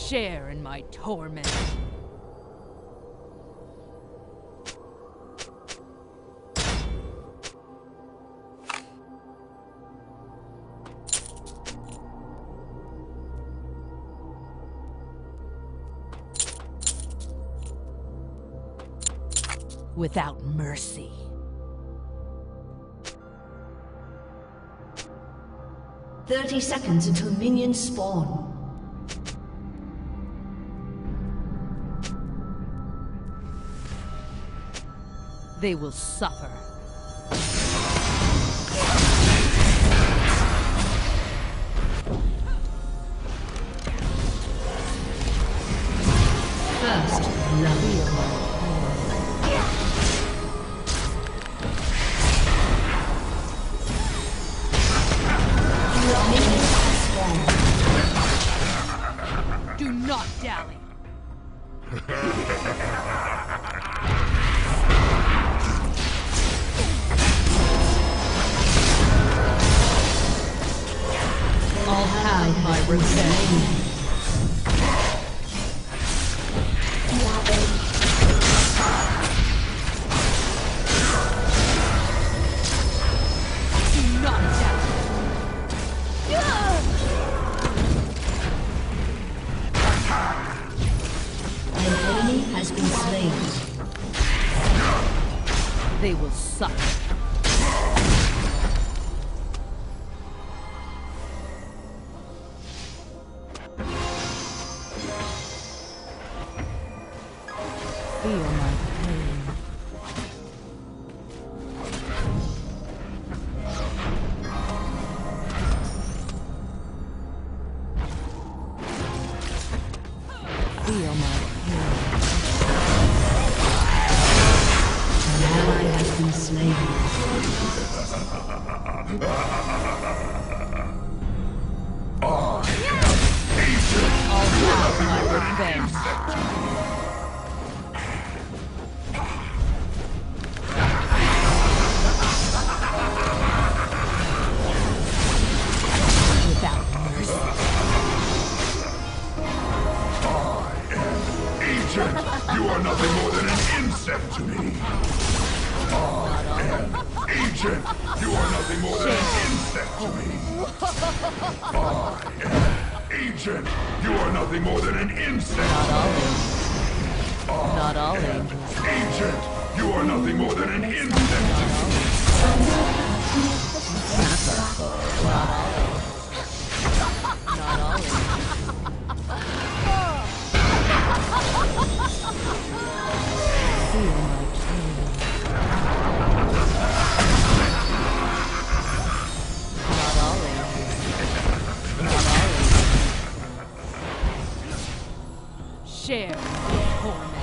Share in my torment. Without mercy. "30 seconds until minions spawn. They will suffer. First love. Do not dally. I'll have my revenge. Do not dally. An enemy has been slain. They will suffer. Feel my pain. Feel my pain. An ally has been slain. I'll have my revenge. Without mercy. Agent, you are nothing more than an insect to me. Agent, you are nothing more than an insect to me. Agent, you are nothing more than an insect. Not all angels. Agent, you are nothing more than an insect. Not all angels. Feel my pain. Not all angels. Not all angels. Share the torment.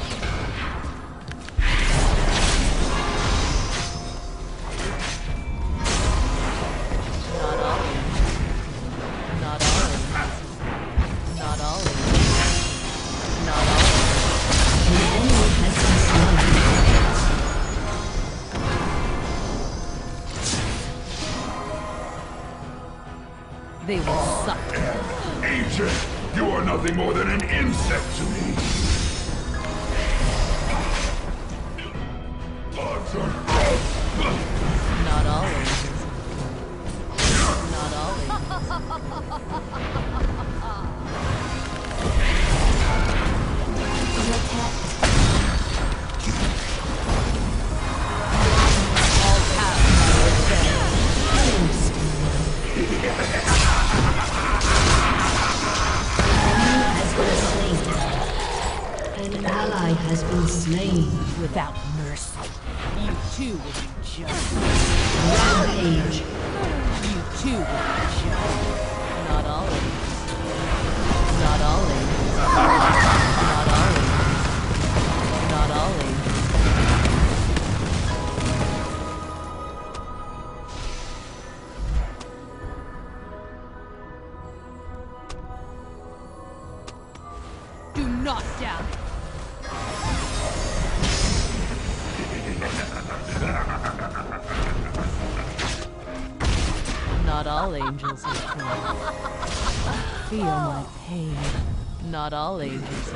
Not all angels. Not all angels. Not all angels. Not all angels. An enemy has been slain. They will suffer. Agent, you are nothing more than an insect to me. Not all angels. Not all angels. I'll have my revenge. An ally has been slain. Without mercy. You too will be judged. Rampage. You too will be judged. Not all angels. Not all angels. Not all angels. Not all angels. Do not doubt it. Not all angels are cruel. Feel my pain. Not all angels.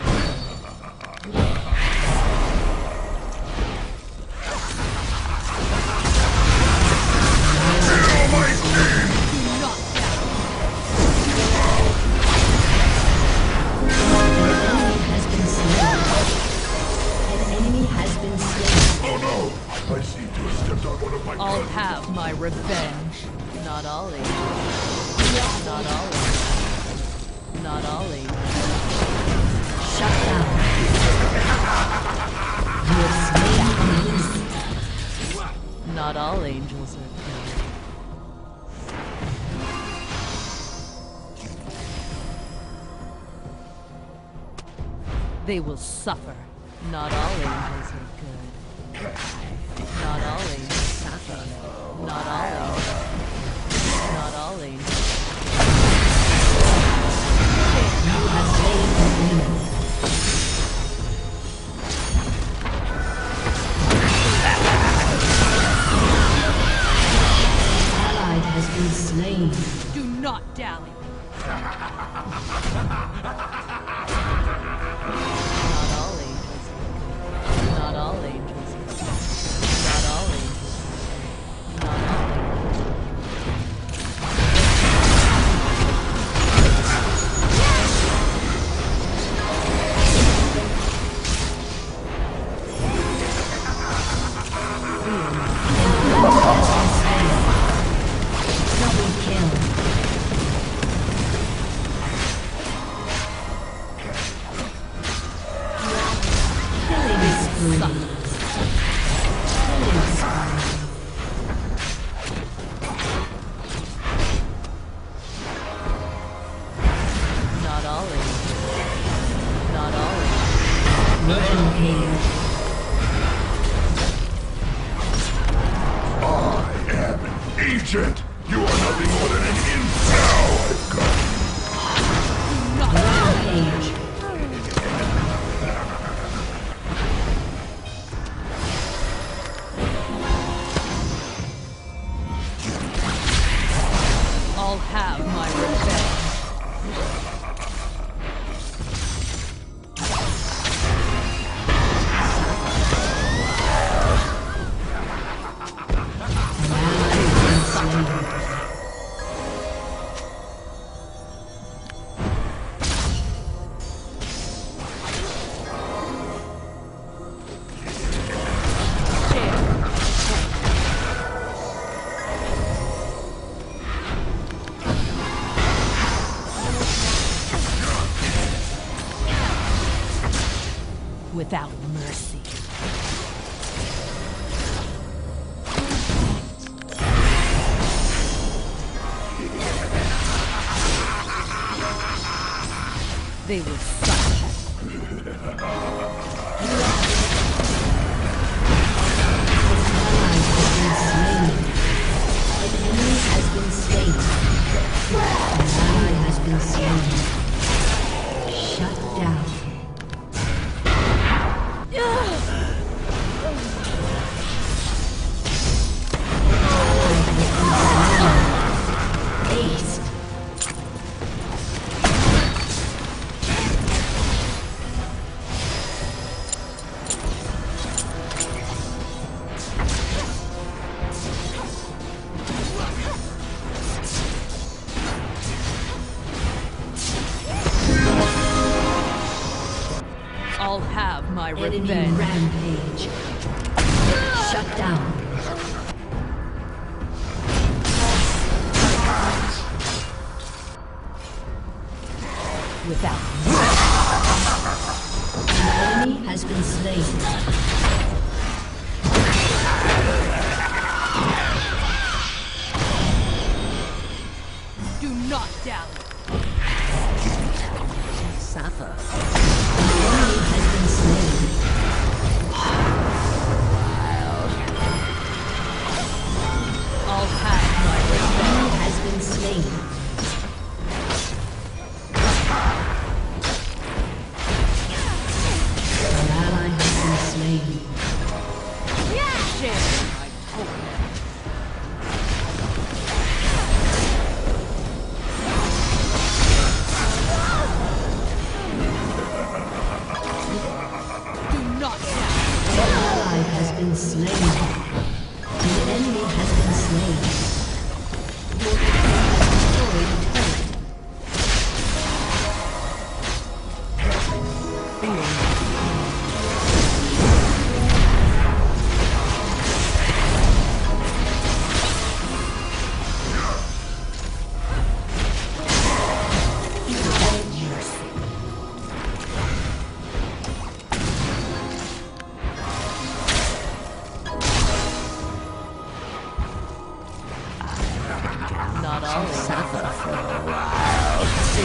Oh no! I seem to have stepped on one of my I'll brothers. have my revenge. Not all angels. Not all angels. Not all angels. Shut down. You have slain an Not all angels are good. They will suffer. Not all angels are good. Not all angels suffer. Not all angels. Not all angels. You have slain an enemy. Ally has been slain. Do not dally. Not all angels are good. Not all angels are good. Not all angels are good. Not all angels. Double kill. Killing spree. Killing spree. Not all angels. Not all angels. Rampage. I am an agent! You are nothing more than an infidel! I've come. Rampage. I'll have my revenge. An ally has been slain. Without mercy. They will suffer. Ally has been slain. An enemy has been slain. An ally has been slain. Shut down. Ace. I'll have my Enemy revenge. rampage. Shut down. Without An enemy has been slain. do not dally. Suffer. An enemy has been slain. I'll have my An revenge. enemy has been slain. An ally has been slain. Share my token. suffer for a while.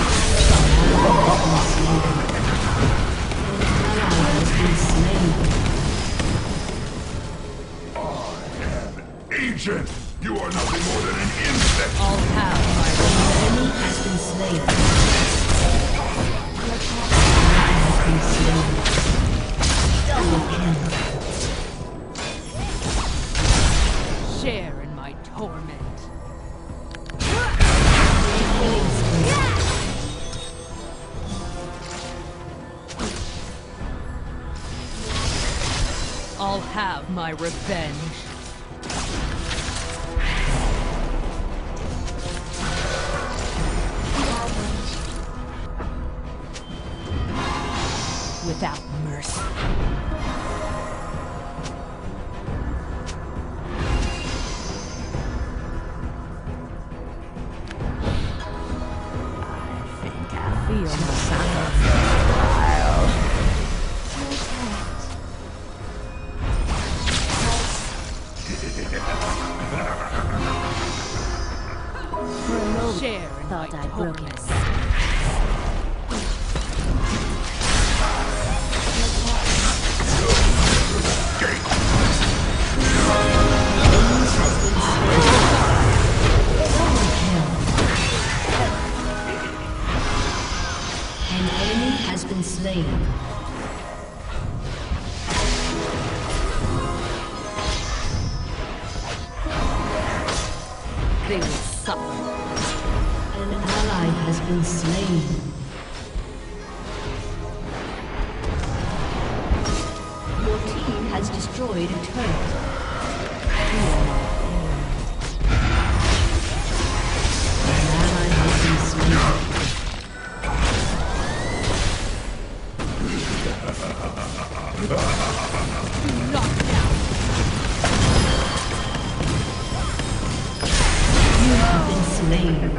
Agent, you are nothing more than an insect. I'll have my Enemy has been slain. Has been slain. Double kill. share in my torment. I'll have my revenge. Without mercy. I think I'll feel the summer for a while. For a moment, Share in thought my I'd broken. torment. An enemy has been slain. They will suffer. An ally has been slain. Your team has destroyed a turret. An ally has been slain. Knock down. You have been slain.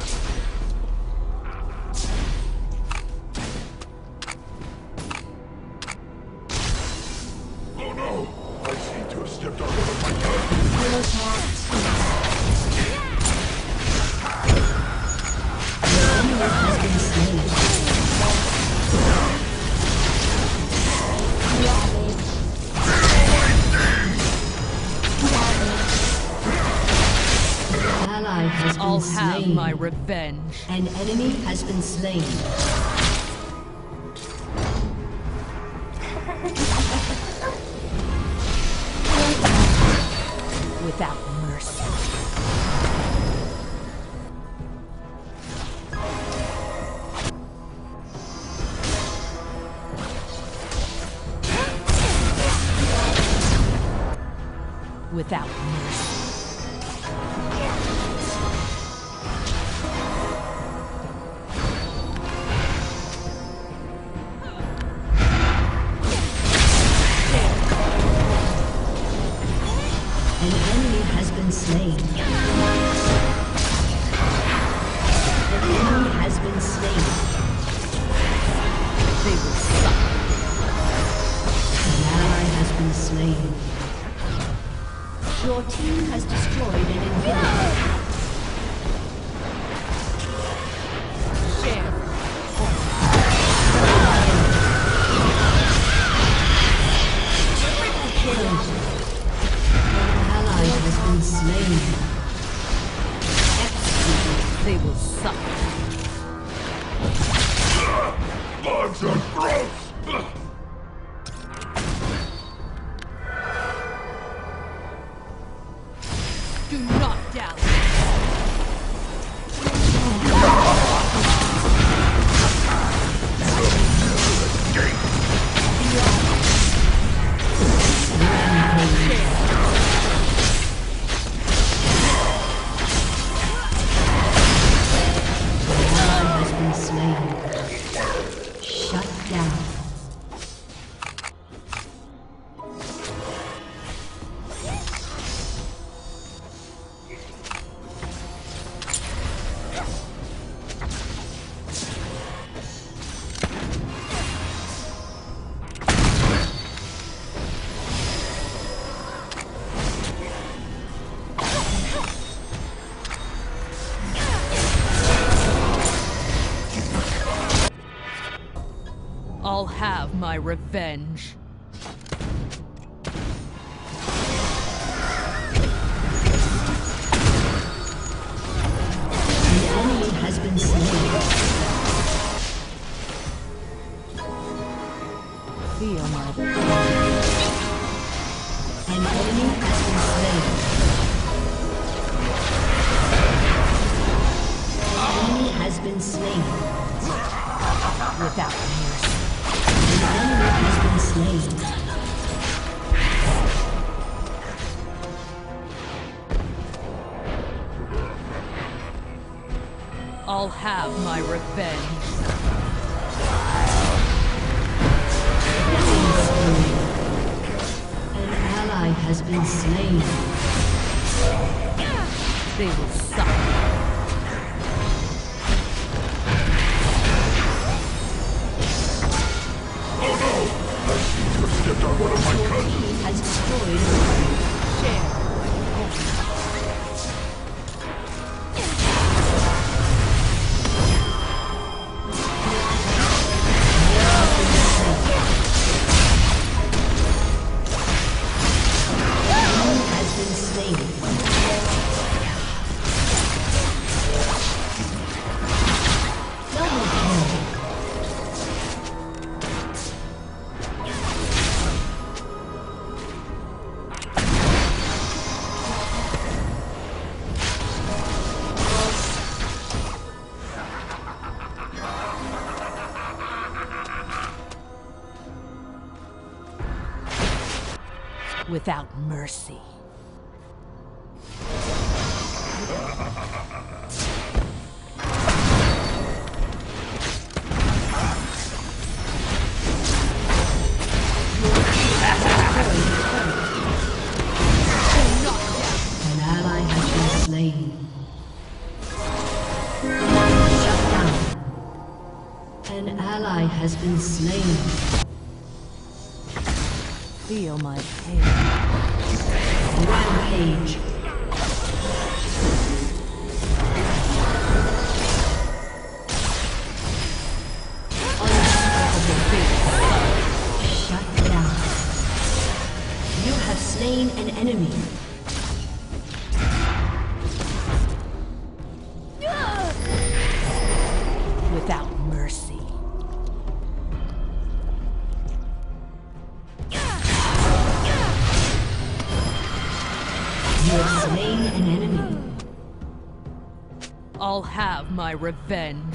Oh no! I seem to have stepped on one of my toes. Your enemy has been slain. An ally has been I'll slain. have my revenge. An enemy has been slain. Without mercy. Without mercy. An enemy has been slain. An enemy has been slain. They will suffer. An ally has been slain. Your team has destroyed an inhibitor. Share. Killed. An ally has been slain. Executed. They will suffer. Bugs are gross! Do not doubt. An ally has been slain. Shut down. I'll have my revenge. An enemy has been slain. Feel my pain. An enemy has been slain. An enemy has been slain. Without mercy. An enemy has been slain. I'll have my revenge. An ally has been slain. They will suffer. Oh no! I seem to have stepped on one of my cousins. Has destroyed. Share. Has been slain. Double kill. Without mercy. An ally has been slain. Shut down. An ally has been slain. Feel my pain. Rampage. Shut down. You have slain an enemy. Without mercy. You have slain an enemy. I'll have my revenge.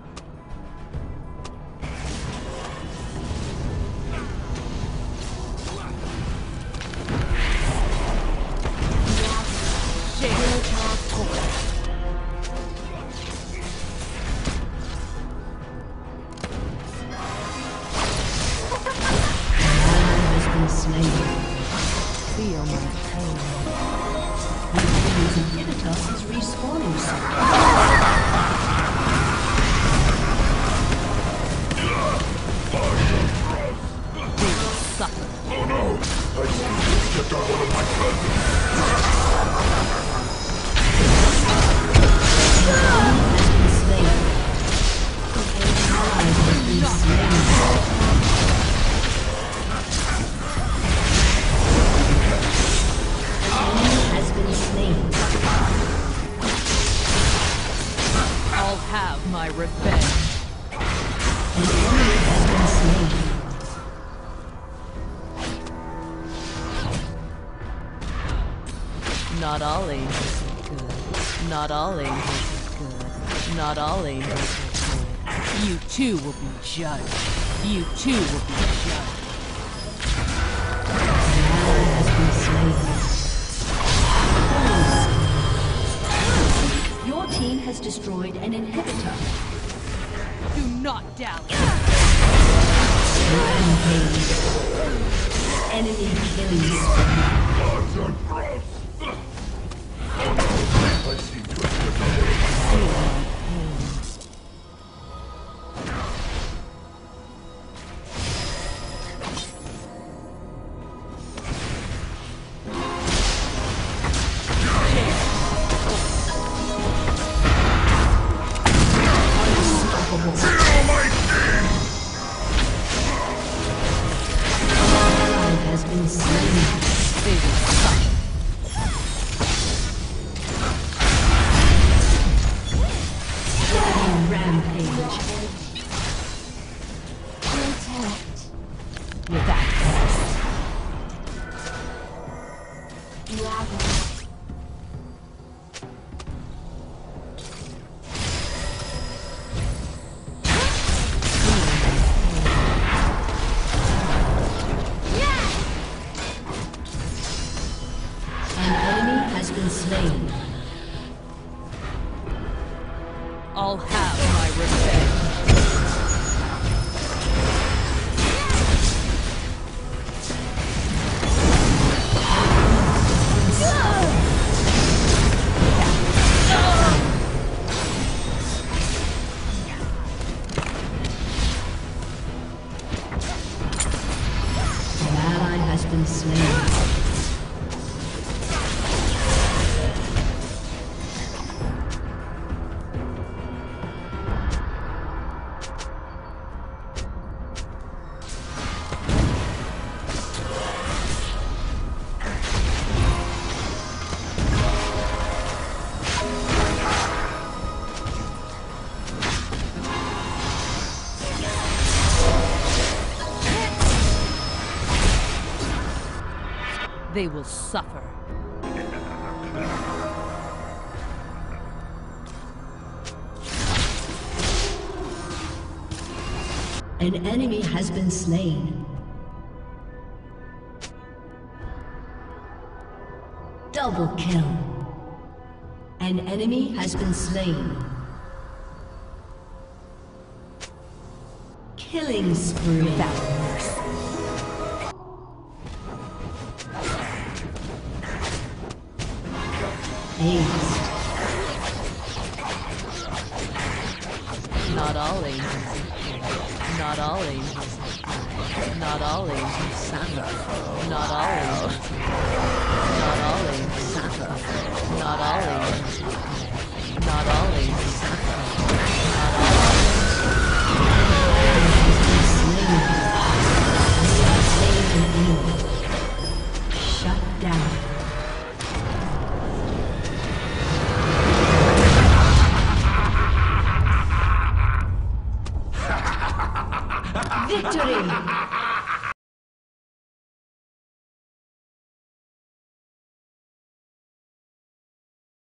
Has been slain. Feel my pain. The enemy's inhibitor is respawning soon. They will suffer. Oh no! I seem to have stepped on one of my cousins. Has been slain. An ally has been slain. An enemy has been slain. I'll have my revenge. An enemy has been slain. Not all angels are good. Not all angels are good. Not all angels are good. You too will be judged. You too will be judged. An ally has been slain. Your team has destroyed an inhibitor. Do not doubt. Rampage. Enemy killing spree. Gods and cross! Oh no! I seem to have stepped on one of my Feel my pain. Unstoppable. Feel my sting! Rampage. Protect. With that An enemy has been slain. I'll have my revenge. An ally has been slain. They will suffer. An enemy has been slain. Double kill. An enemy has been slain. Killing spree. Without mercy. Ace. Not all angels. Not all angels. Not all angels. Not all angels. Not all angels. Not all angels. Not all angels. Not all Shut down. Victory!